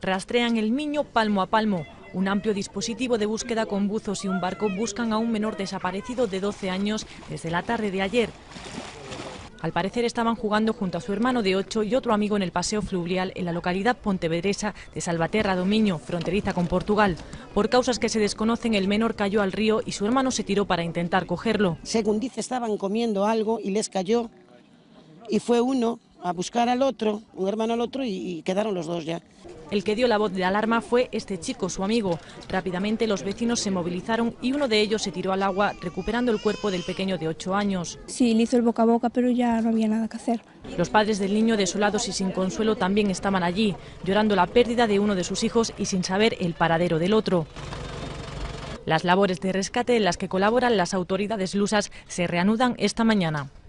Rastrean el niño palmo a palmo. Un amplio dispositivo de búsqueda con buzos y un barco buscan a un menor desaparecido de 12 años desde la tarde de ayer. Al parecer estaban jugando junto a su hermano de 8 y otro amigo en el paseo fluvial en la localidad pontevedresa de Salvaterra do Miño, fronteriza con Portugal. Por causas que se desconocen, el menor cayó al río y su hermano se tiró para intentar cogerlo. Según dice, estaban comiendo algo y les cayó y fue uno a buscar al otro, un hermano al otro, y quedaron los dos ya. El que dio la voz de alarma fue este chico, su amigo. Rápidamente los vecinos se movilizaron y uno de ellos se tiró al agua, recuperando el cuerpo del pequeño de 8 años. Sí, le hizo el boca a boca, pero ya no había nada que hacer. Los padres del niño, desolados y sin consuelo, también estaban allí, llorando la pérdida de uno de sus hijos y sin saber el paradero del otro. Las labores de rescate en las que colaboran las autoridades lusas se reanudan esta mañana.